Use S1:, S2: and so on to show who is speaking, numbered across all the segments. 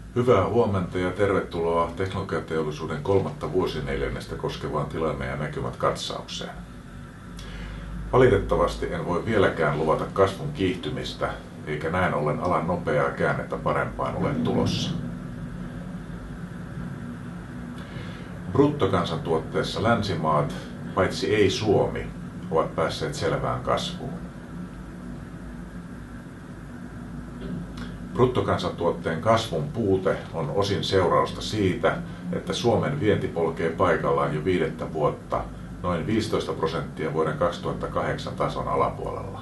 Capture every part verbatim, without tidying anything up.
S1: Hyvää huomenta ja tervetuloa teknologiateollisuuden kolmatta vuosineljännestä koskevaan tilanne- ja näkymät katsaukseen. Valitettavasti en voi vieläkään luvata kasvun kiihtymistä, eikä näin ollen alan nopeaa käännettä parempaan ole tulossa. Bruttokansantuotteessa länsimaat, paitsi ei Suomi, ovat päässeet selvään kasvuun. Bruttokansantuotteen kasvun puute on osin seurausta siitä, että Suomen vienti polkee paikallaan jo viidettä vuotta noin viisitoista prosenttia vuoden kaksituhattakahdeksan tason alapuolella.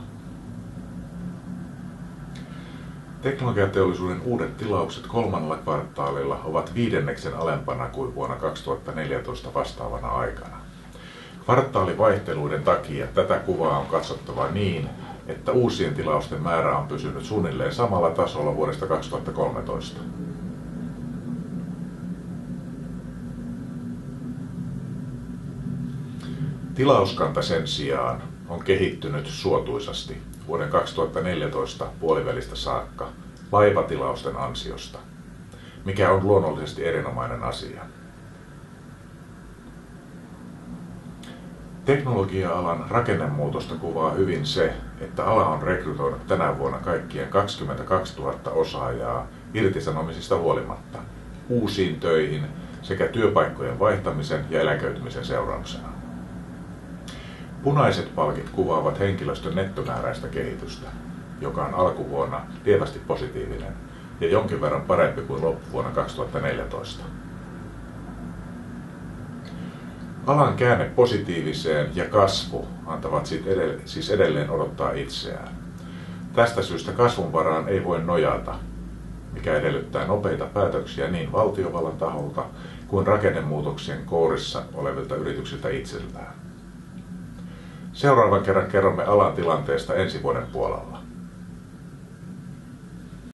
S1: Teknologiateollisuuden uudet tilaukset kolmannella kvartaalilla ovat viidenneksen alempana kuin vuonna kaksituhattaneljätoista vastaavana aikana. Kvartaalivaihteluiden takia tätä kuvaa on katsottava niin, että uusien tilausten määrä on pysynyt suunnilleen samalla tasolla vuodesta kaksituhattakolmetoista. Tilauskanta sen sijaan on kehittynyt suotuisasti vuoden kaksituhattaneljätoista puolivälistä saakka laivatilausten ansiosta, mikä on luonnollisesti erinomainen asia. Teknologia-alan rakennemuutosta kuvaa hyvin se, että ala on rekrytoinut tänä vuonna kaikkien kaksikymmentäkaksituhatta osaajaa irtisanomisista huolimatta uusiin töihin sekä työpaikkojen vaihtamisen ja eläköitymisen seurauksena. Punaiset palkit kuvaavat henkilöstön nettomääräistä kehitystä, joka on alkuvuonna lievästi positiivinen ja jonkin verran parempi kuin loppuvuonna kaksituhattaneljätoista. Alan käänne positiiviseen ja kasvu antavat siis edelleen odottaa itseään. Tästä syystä kasvun varaan ei voi nojata, mikä edellyttää nopeita päätöksiä niin valtiovallan taholta kuin rakennemuutoksien kourissa olevilta yrityksiltä itseltään. Seuraavan kerran kerromme alan tilanteesta ensi vuoden puolella.